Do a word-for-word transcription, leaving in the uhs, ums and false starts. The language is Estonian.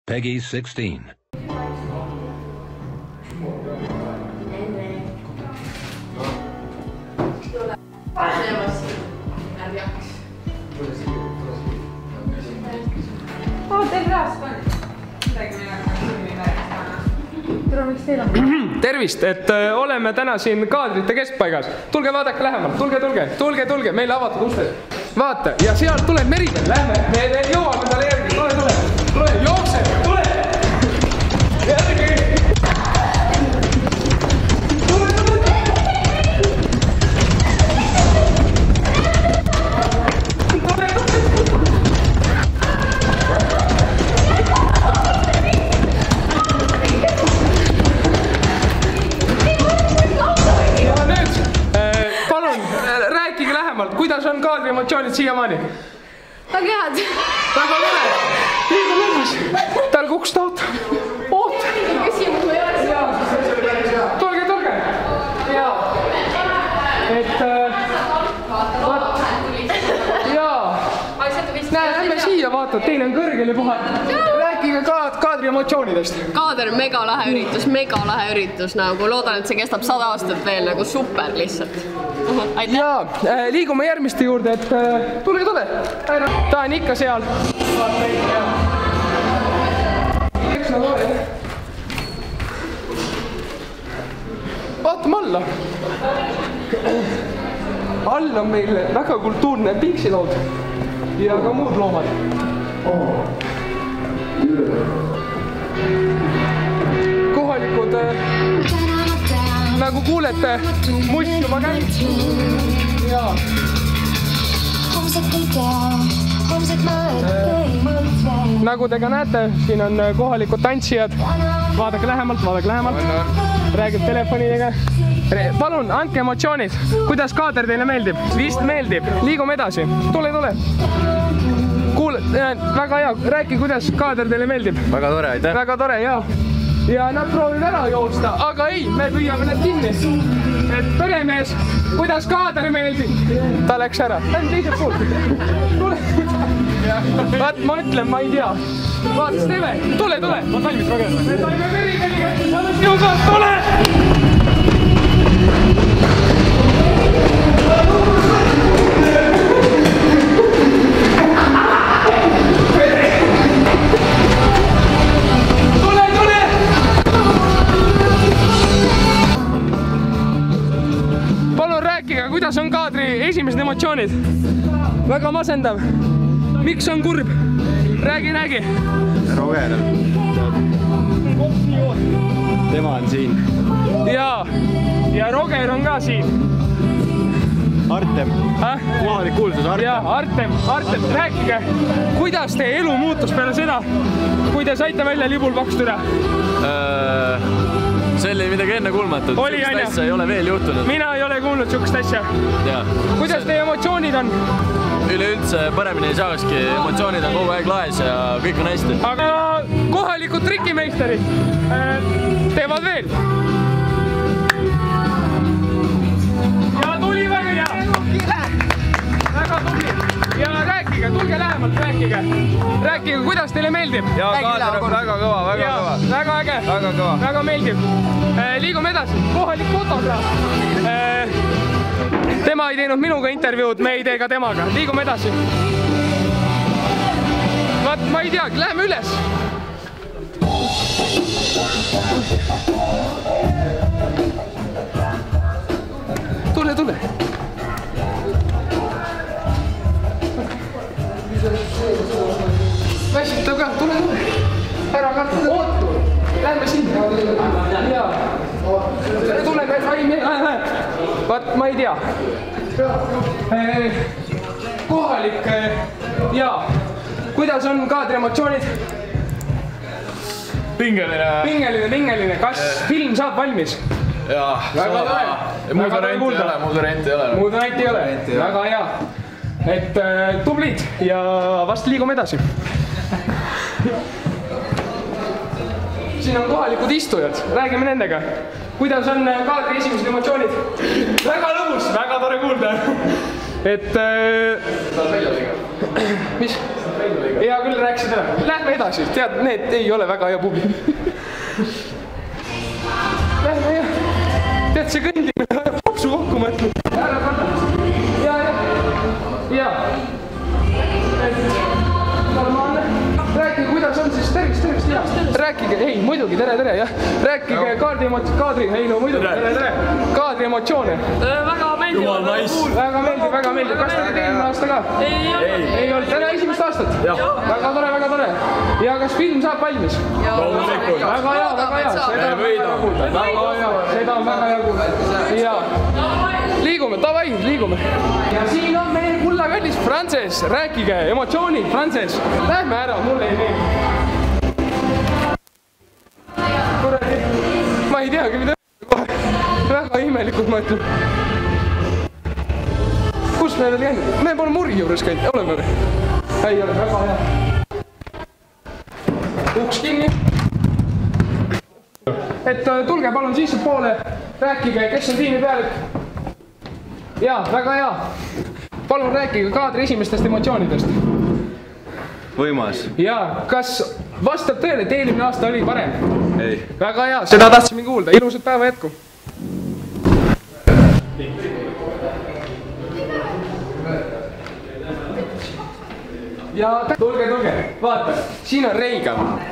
Peggy sixteen. Tervist, et äh, oleme täna siin kaadrite keskpaigas. Tulge vaadake lähemalt, tulge, tulge, tulge, tulge, meile avatud usted. Vaata, ja sealt tuleb Meribel, lähme, me veel jõuame talle järgi, tule, tule, tule, jookse, tule! Järgi! Tule, tule! Kuidas on kaadri emotsioonid siiamaani? Väga head. Väga tore. Liigume edasi. Tal kuks taot. Oot. Küsimus või ole see? Tulge, tulge. Jaa. Et... Vaat. Jaa. Näe, lähme siia vaata, teil on kõrgel ja puha. Rääkige kaadri emotsioonidest. Kaader on mega lahe üritus, mega lahe üritus nagu. Loodan, et see kestab sada aastat veel nagu super lihtsalt. Jaa, liigume järgmiste juurde, et tule, tule. Ta on ikka seal. Vaatame alla. All on meil väga kultuurne piiksilaud ja ka muud loomad. Kohalikud, nagu kuulete, must juba käib. Jaa. Nagu te ka näete, siin on kohalikud tantsijad. Vaadake lähemalt, vaadake lähemalt. Räägib telefonidega. Palun, andke emotsioonid. Kuidas kaader teile meeldib? Vist meeldib. Liigume edasi. Tule, tule. Kuule, väga hea. Rääki, kuidas kaader teile meeldib. Väga tore, aitäh. Väga tore, jaa. Ja nad proovivad ära joosta, aga ei, me püüame need kinni. Et peremees, kuidas kaader meeldib? Ta läks ära. Lähme teiselt poolt. Tule. Vaat, ma ütlen, ma ei tea. Vaatas Teve. Tule, tule. Ma valmis väga. Me saime Meribeliga. Jõuga, tule! Kuidas on kaadri esimesed emotsioonid? Väga masendav. Miks on kurb? Räägi, räägi. Roger. Tema on siin. Jaa. Ja Roger on ka siin. Artem. Kohalik kuulsus Artem. Jaa, Artem. Artem, rääkige. Kuidas teie elu muutus peale seda, kui te saite välja libulpakstüre? See oli midagi enne kuulmatut. Sükst asja ei ole veel juhtunud. Mina ei ole kuulnud sükst asja. Kuidas teie emotsioonid on? Üleüldse paremini ei saakski. Emotsioonid on kogu aeg laes ja kõik on hästi. Aga kohalikud trikimeisterid teevad veel. Ja tuli väga hea. Väga tuli. Ja rääkige, tulge lähemalt, rääkige. Rääkige, kuidas teile meeldib? Ja kaader on väga kõva, väga kõva. Väga äge. Väga kõva. Väga meeldib. Liigume edasi. Kohalik fotograaf. Tema ei teinud minuga intervjuud, me ei tee ka temaga. Liigume edasi. Vaat, ma ei teagi, läheme üles. Tule, tule. Väsitab ka, tule, tule. Ära karta, ootu. Lähme sinna. Jaa. Tule, lähe. Vaat, ma ei tea. Kohalik, jaa. Kuidas on kaadri emotsioonid? Pingeline. Pingeline, pingeline. Kas film saab valmis? Jaa. Väga tore. Muud varianti ei ole, muud varianti ei ole. Muud varianti ei ole. Väga hea. Et tublid ja vast liigume edasi. Siin on kohalikud istujad, räägime nendega. Kuidas on kaadri esimesed emotsioonid? Väga lõbus, väga tore kuulda. Et... Saad välja tegema. Mis? hea küll, rääkisid ära. Lähme edasi, tead, need ei ole väga hea publik. Lähme ja, tead, see kõndimine ajab popsu kokku mõtlema. Ära karda. Ja, ja, ja. Normaalne. Rääkige, kuidas on siis, tervist, tervist, ja. Rääkige, ei, muidugi, tere, tere, jah. Rääkige kaadri emotsioone, kaadri, ei no muidugi, tere, tere. Kaadri emotsioone. Väga meeldib. Jumal nais. Väga meeldib, väga meeldib. Kas te olete eelmine aasta ka? Ei, ei. Ei olnud, täna esimest aastat? Väga tore, väga tore. Ja kas film saab valmis? Loomulikult. Väga hea, väga hea. Seda on väga hea kuulda. Väga hea, seda on väga hea kuulda. Ja liigume, davai, liigume. Ja siin on meil kullakallis Frances. Rääkige, emotsioonid, Frances. Lähme ära, mulle ei meeldi. Kuradi, ma ei teagi, mida kohe. Väga imelikult ma ütlen. Kus me veel jäänud? Me pole murgi juures käinud, oleme või? Ei ole, väga hea. Uks kinni. Et tulge palun sisse poole, rääkige, kes on tiimi pealik. Jaa, väga hea. Palun rääkige kaadri esimestest emotsioonidest. Võimas. Jaa, kas vastab tõele, et eelmine aasta oli parem? Ei. Väga hea, seda tahtsime kuulda. Ilusat päeva jätku. Ja tulge, tulge, vaata, siin on Reiga.